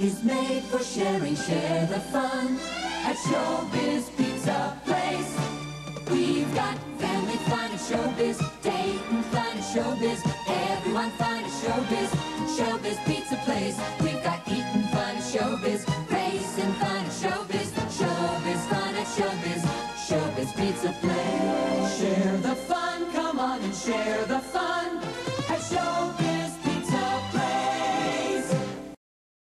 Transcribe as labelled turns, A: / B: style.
A: is made for sharing. Share the fun at Showbiz Pizza Place. We've got family fun at Showbiz, dating fun at Showbiz, everyone fun at Showbiz. Showbiz Pizza Place. We've got eating fun at Showbiz, racing fun at Showbiz, Showbiz fun at Showbiz. Showbiz Pizza Place. Share the fun, come on and share the fun.